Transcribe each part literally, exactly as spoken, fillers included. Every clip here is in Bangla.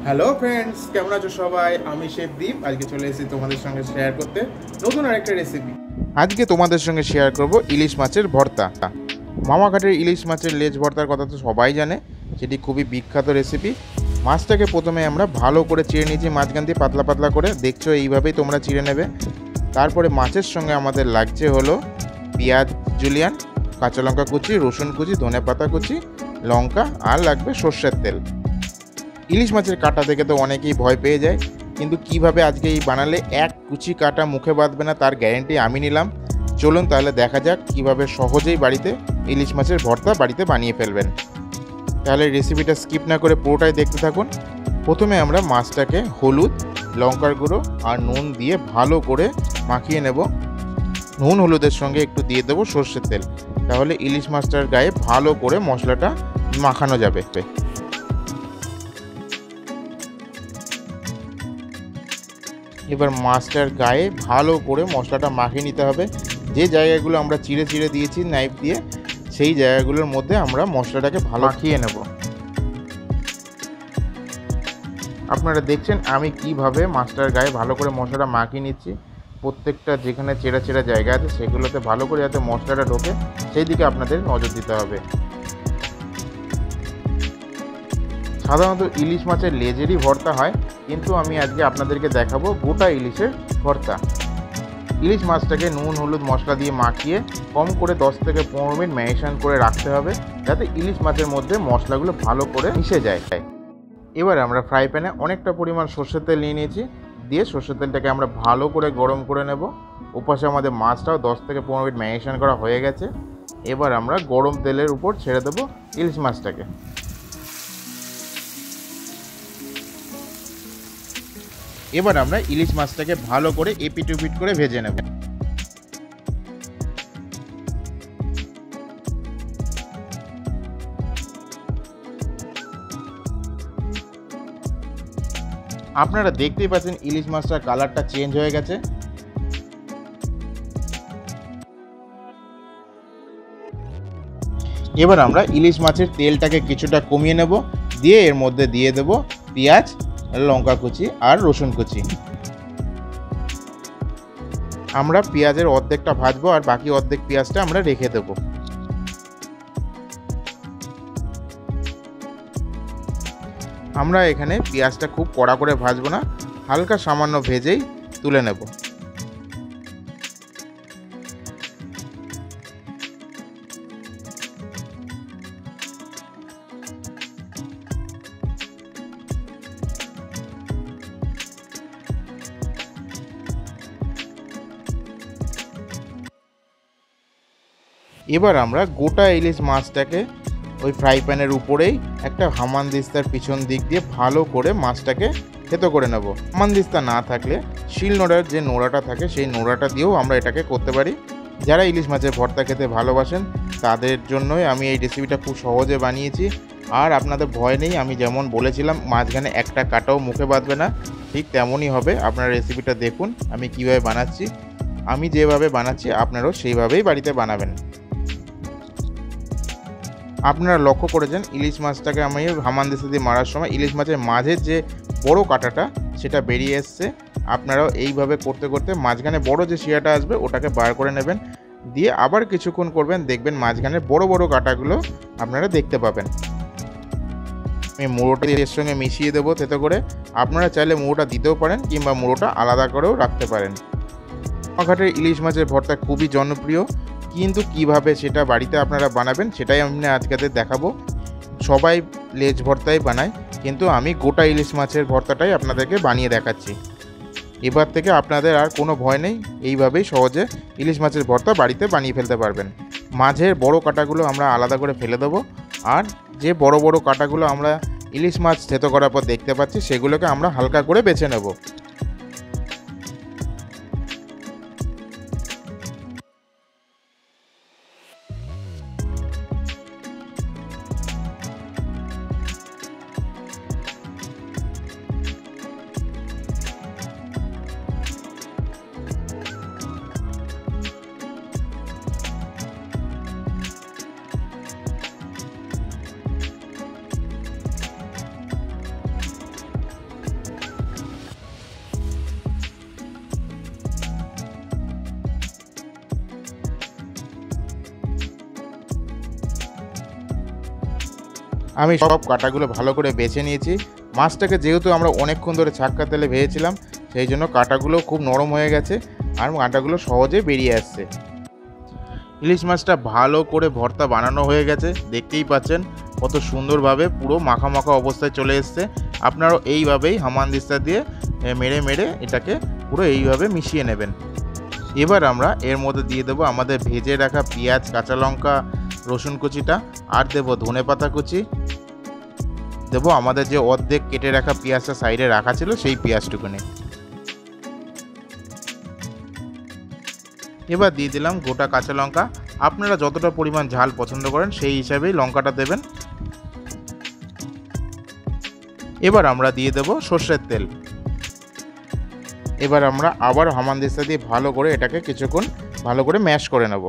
হ্যালো ফ্রেন্ডস, কেমন আছো সবাই? আমি শেফ দীপ। আজকে চলে এসেছি তোমাদের সঙ্গে শেয়ার করতে নতুন আরেকটা রেসিপি। আজকে তোমাদের সঙ্গে শেয়ার করব ইলিশ মাছের ভর্তা। মামাঘাটের ইলিশ মাছের লেজ ভর্তার কথা তো সবাই জানে, সেটি খুবই বিখ্যাত রেসিপি। মাছটাকে প্রথমে আমরা ভালো করে চিড়ে নিয়েছি, মাঝখান দিয়ে পাতলা পাতলা করে, দেখছো এইভাবেই তোমরা চিড়ে নেবে। তারপরে মাছের সঙ্গে আমাদের লাগছে হলো পেঁয়াজ জুলিয়ান, কাঁচা লঙ্কা কুচি, রসুন কুচি, ধনে পাতা কুচি, লঙ্কা, আর লাগবে সর্ষের তেল। ইলিশ মাছের কাঁটা থেকে তো অনেকেই ভয় পেয়ে যায়, কিন্তু কিভাবে আজকে এই বানালে এক কুচি কাঁটা মুখে বাঁধবে না তার গ্যারেন্টি আমি নিলাম। চলুন তাহলে দেখা যাক কিভাবে সহজেই বাড়িতে ইলিশ মাছের ভর্তা বাড়িতে বানিয়ে ফেলবেন। তাহলে রেসিপিটা স্কিপ না করে পুরোটাই দেখতে থাকুন। প্রথমে আমরা মাছটাকে হলুদ, লঙ্কার গুঁড়ো আর নুন দিয়ে ভালো করে মাখিয়ে নেব। নুন হলুদের সঙ্গে একটু দিয়ে দেবো সর্ষের তেল, তাহলে ইলিশ মাছটার গায়ে ভালো করে মশলাটা মাখানো যাবে। এবার মাছটার গায়ে ভালো করে মশলাটা মাখিয়ে নিতে হবে। যে জায়গাগুলো আমরা চিড়ে চিড়ে দিয়েছি নাইফ দিয়ে, সেই জায়গাগুলোর মধ্যে আমরা মশলাটাকে ভালো মাখিয়ে নেব। আপনারা দেখছেন আমি কিভাবে মাছটার গায়ে ভালো করে মশলাটা মাখিয়ে নিচ্ছি। প্রত্যেকটা যেখানে চেরা চেরা জায়গা আছে সেগুলোতে ভালো করে যাতে মশলাটা ঢোকে সেই দিকে আপনাদের নজর দিতে হবে। সাধারণত ইলিশ মাছের লেজেরই ভর্তা হয়, কিন্তু আমি আজকে আপনাদেরকে দেখাবো গোটা ইলিশের ভর্তা। ইলিশ মাছটাকে নুন হলুদ মশলা দিয়ে মাখিয়ে কম করে দশ থেকে পনেরো মিনিট ম্যারিনেশন করে রাখতে হবে, যাতে ইলিশ মাছের মধ্যে মশলাগুলো ভালো করে মিশে যায়। এবার আমরা ফ্রাই প্যানে অনেকটা পরিমাণ সর্ষের তেল নিয়ে নিয়েছি, দিয়ে সর্ষের তেলটাকে আমরা ভালো করে গরম করে নেব। ওপাশে আমাদের মাছটাও দশ থেকে পনেরো মিনিট ম্যারিনেশন করা হয়ে গেছে। এবার আমরা গরম তেলের উপর ছেড়ে দেবো ইলিশ মাছটাকে। এবার আমরা ইলিশ মাছটাকে ভালো করে এপিট উপিট করে ভেজে নেব। আপনারা দেখতেই পাচ্ছেন ইলিশ মাছটার কালারটা চেঞ্জ হয়ে গেছে। এবার আমরা ইলিশ মাছের তেলটাকে কিছুটা কমিয়ে নেব, দিয়ে এর মধ্যে দিয়ে দেব পেঁয়াজ, লঙ্কা কুচি আর রসুন কুচি। আমরা পেঁয়াজের অর্ধেকটা ভাজবো আর বাকি অর্ধেক পেঁয়াজটা আমরা রেখে দেব। আমরা এখানে পেঁয়াজটা খুব কড়া করে ভাজবো না, হালকা সামান্য ভেজেই তুলে নেব। এবার আমরা গোটা ইলিশ মাছটাকে ওই ফ্রাই প্যানের উপরেই একটা হামানদিস্তার পিছন দিক দিয়ে ভালো করে মাছটাকে থেতো করে নেব। হামানদিস্তা না থাকলে শিলনোড়ার যে নোড়াটা থাকে সেই নোড়াটা দিয়েও আমরা এটাকে করতে পারি। যারা ইলিশ মাছের ভর্তা খেতে ভালোবাসেন তাদের জন্যই আমি এই রেসিপিটা খুব সহজে বানিয়েছি। আর আপনাদের ভয় নেই, আমি যেমন বলেছিলাম মাঝখানে একটা কাটাও মুখে বাঁধবে না, ঠিক তেমনই হবে। আপনারা রেসিপিটা দেখুন আমি কিভাবে বানাচ্ছি। আমি যেভাবে বানাচ্ছি আপনারাও সেইভাবেই বাড়িতে বানাবেন। আপনারা লক্ষ্য করেছেন ইলিশ মাছটাকে আমি হামানদিস্তা দিয়ে মারার সময় ইলিশ মাছের মাঝের যে বড় কাঁটাটা সেটা বেরিয়ে এসছে। আপনারাও এইভাবে করতে করতে মাঝখানে বড় যে শিরাটা আসবে ওটাকে বার করে নেবেন, দিয়ে আবার কিছুক্ষণ করবেন, দেখবেন মাঝখানে বড় বড় কাঁটাগুলো আপনারা দেখতে পাবেন। আমি মুড়োটা এর সঙ্গে মিশিয়ে দেবো থেতো করে। আপনারা চাইলে মুড়োটা দিতেও পারেন কিংবা মুড়োটা আলাদা করেও রাখতে পারেন। মামাঘাটের ইলিশ মাছের ভর্তা খুবই জনপ্রিয়, কিন্তু কিভাবে সেটা বাড়িতে আপনারা বানাবেন সেটাই আমি আজকে দেখাবো। সবাই লেজ ভর্তাই বানায়, কিন্তু আমি গোটা ইলিশ মাছের ভর্তাটাই আপনাদেরকে বানিয়ে দেখাচ্ছি। এবার থেকে আপনাদের আর কোনো ভয় নেই, এইভাবেই সহজে ইলিশ মাছের ভর্তা বাড়িতে বানিয়ে ফেলতে পারবেন। মাঝের বড় কাঁটাগুলো আমরা আলাদা করে ফেলে দেবো, আর যে বড় বড় কাঁটাগুলো আমরা ইলিশ মাছ থেতো করার পর দেখতে পাচ্ছি সেগুলোকে আমরা হালকা করে বেছে নেব। আমি সব কাঁটাগুলো ভালো করে বেছে নিয়েছি। মাছটাকে যেহেতু আমরা অনেকক্ষণ ধরে ছাক্কা তেলে ভেজেছিলাম, সেই জন্য কাঁটাগুলো খুব নরম হয়ে গেছে আর কাঁটাগুলো সহজে বেরিয়ে আসছে। ইলিশ মাছটা ভালো করে ভর্তা বানানো হয়ে গেছে, দেখতেই পাচ্ছেন কত সুন্দরভাবে পুরো মাখা মাখা অবস্থায় চলে এসছে। আপনারাও এইভাবেই হামানদিস্তা দিয়ে মেরে মেরে এটাকে পুরো এইভাবে মিশিয়ে নেবেন। এবার আমরা এর মধ্যে দিয়ে দেবো আমাদের ভেজে রাখা পেঁয়াজ, কাঁচা লঙ্কা, রসুন কুচিটা, আর দেবো ধনে পাতা কুচি, দেবো আমাদের যে অর্ধেক কেটে রাখা পেঁয়াজটা সাইডে রাখা ছিল সেই পেঁয়াজটুকুনি। এবার দিয়ে দিলাম গোটা কাঁচা লঙ্কা। আপনারা যতটা পরিমাণ ঝাল পছন্দ করেন সেই হিসাবেই লঙ্কাটা দেবেন। এবার আমরা দিয়ে দেবো সর্ষের তেল। এবার আমরা আবার হামানদিস্তা দিয়ে ভালো করে এটাকে কিছুক্ষণ ভালো করে ম্যাশ করে নেব।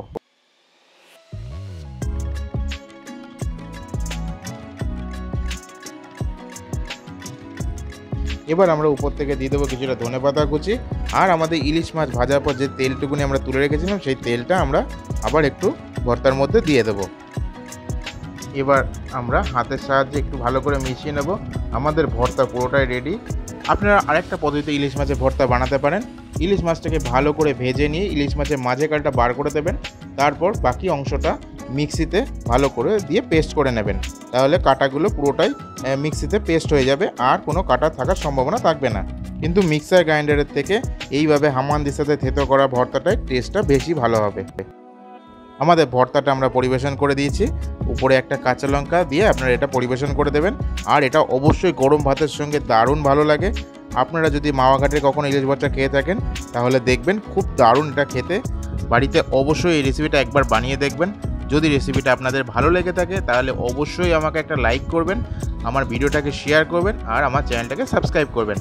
এবার আমরা উপর থেকে দিয়ে দেবো কিছুটা ধনেপাতা কুচি, আর আমাদের ইলিশ মাছ ভাজার পর যে তেলটুকুনি আমরা তুলে রেখেছিলাম সেই তেলটা আমরা আবার একটু ভর্তার মধ্যে দিয়ে দেবো। এবার আমরা হাতের সাহায্যে একটু ভালো করে মিশিয়ে নেব। আমাদের ভর্তা পুরোটাই রেডি। আপনারা আরেকটা পদ্ধতিতে ইলিশ মাছের ভর্তা বানাতে পারেন। ইলিশ মাছটাকে ভালো করে ভেজে নিয়ে ইলিশ মাছের মাঝে কালটা বার করে দেবেন, তারপর বাকি অংশটা মিক্সিতে ভালো করে দিয়ে পেস্ট করে নেবেন। তাহলে কাঁটাগুলো পুরোটাই মিক্সিতে পেস্ট হয়ে যাবে আর কোনো কাঁটা থাকার সম্ভাবনা থাকবে না। কিন্তু মিক্সার গ্রাইন্ডারের থেকে এইভাবে হামানদিস্তাতে থেতো করা ভর্তাটায় টেস্টটা বেশি ভালো হবে। আমাদের ভর্তাটা আমরা পরিবেশন করে দিয়েছি। উপরে একটা কাঁচা লঙ্কা দিয়ে আপনারা এটা পরিবেশন করে দেবেন। আর এটা অবশ্যই গরম ভাতের সঙ্গে দারুণ ভালো লাগে। আপনারা যদি মাওয়াঘাটে কখনো ইলিশ ভর্তা খেয়ে থাকেন তাহলে দেখবেন খুব দারুণ এটা খেতে। বাড়িতে অবশ্যই এই রেসিপিটা একবার বানিয়ে দেখবেন। যদি রেসিপিটা আপনাদের ভালো লেগে থাকে তাহলে অবশ্যই আমাকে একটা লাইক করবেন, আমার ভিডিওটাকে শেয়ার করবেন আর আমার চ্যানেলটাকে সাবস্ক্রাইব করবেন।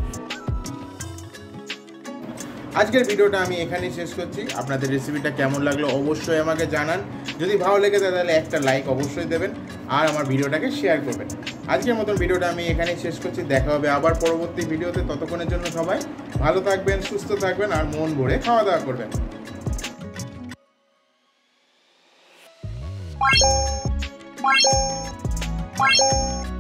আজকের ভিডিওটা আমি এখানেই শেষ করছি। আপনাদের রেসিপিটা কেমন লাগলো অবশ্যই আমাকে জানান। যদি ভালো লেগে থাকে তাহলে একটা লাইক অবশ্যই দেবেন আর আমার ভিডিওটাকে শেয়ার করবেন। আজকের মতন ভিডিওটা আমি এখানেই শেষ করছি। দেখা হবে আবার পরবর্তী ভিডিওতে। ততক্ষণের জন্য সবাই ভালো থাকবেন, সুস্থ থাকবেন আর মন ভরে খাওয়া দাওয়া করবেন।